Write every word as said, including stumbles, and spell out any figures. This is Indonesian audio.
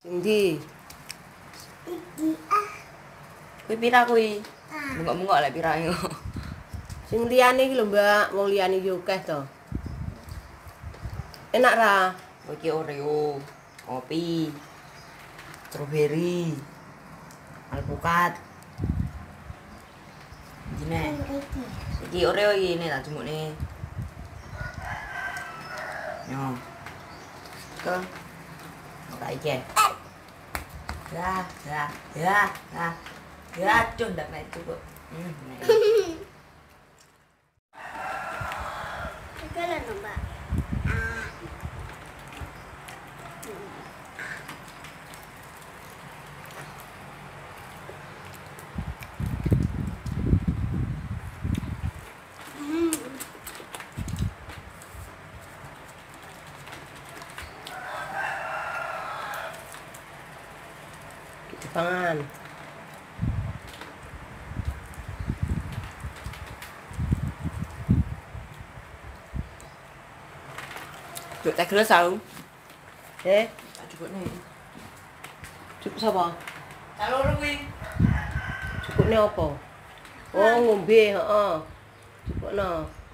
Ndi? Iki ah. Kuwi pira kuwi? Ah. Bengok-bengok lek pira yo. Sing liyane iki lho, Mbak. Wong liyane yo akeh to. Enak ra? Iki Oreo, kopi, strawberry, alpukat. Gini. Iki. Iki Oreo iki nih tak jumukne. Yo. Ke. Tak iki. Ya, ya, ya, ya. Ya, cun ndak naik cukup. Hmm, naik. Segala Mbak. Ah. Hmm. Dipangan. Cuk tak gelas aku. Eh, Tak cukup nih. cukup sapa? Kalau kuwi. Cukupne apa? Oh, ngombe, heeh. Cukupno.